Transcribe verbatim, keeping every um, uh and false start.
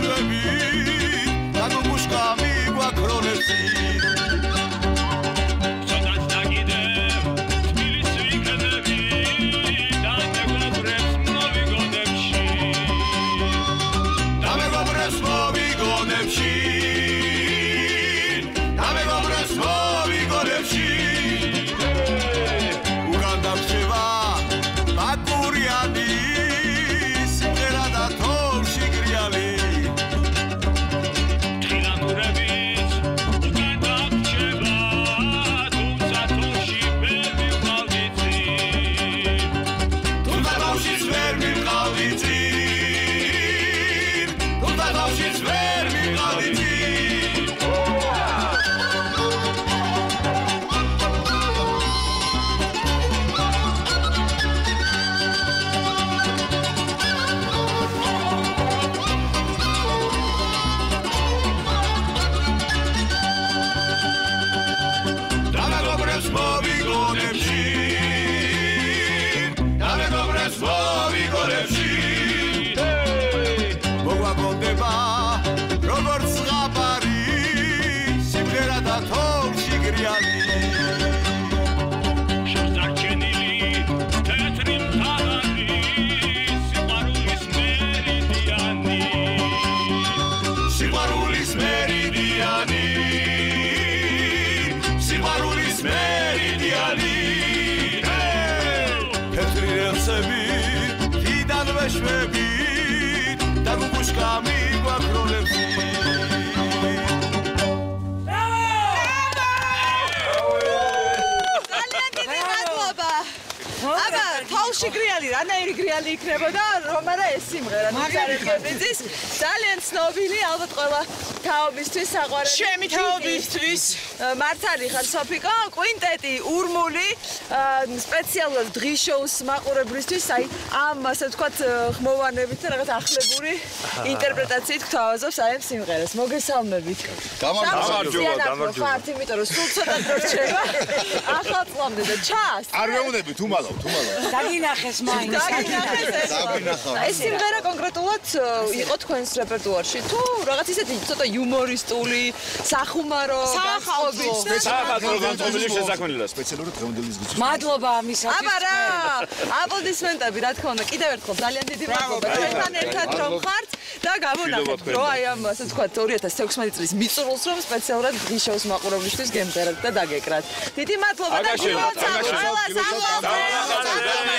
შიგრიალი რანაირი გრიალი იქნებოდა რომ არა ეს სიმღერა ნუცარებებიც ძალიან ცნობილი ალბათ ყველა თაობისთვის საყვარელი ჩემი თაობისთვის მართალი ხარ სოფიკო კვინტეტი ურმული სპეციალურად დღის შოუს მაყურებლისთვის აი ამ ასე ვთქვათ ხმოვანებით და რაღაც ახლებური ინტერპრეტაციით გთავაზობს აი ამ სიმღერას მოგესალმებით გამარჯობა გამარჯობა ხართ იმიტომ რომ სულ ცოტა დრო რჩება ახალ წლამდე და ჩას არ ვეუბნები თუმალავ თუმალავ დაგინახეს მაინც ეს სიმღერა კონკრეტულად იყო თქვენს რეპერტუარში თუ რაღაც ისეთი ცოტა იუმორისტული სახუმარო სახალხო სახალხო განწყობილი შესაქმნელია სპეციალურად დღევანდელი ზღვის მადლობა ამისათვის აბა რა აპლოდისმენტები რა თქმა უნდა კიდევ ერთხელ ძალიან დიდი მადლობა ჩვენთან ერთად რომ ხართ და გამონახეთ რომ აი ამ ასე ვთქვათ ორი ათას თექვსმეტი წლის მიწურულს რომ სპეციალურად დღის შოუს მაყურებლისთვის გემღერათ და დაგეკრათ დიდი მადლობა და გილოცავთ ყველას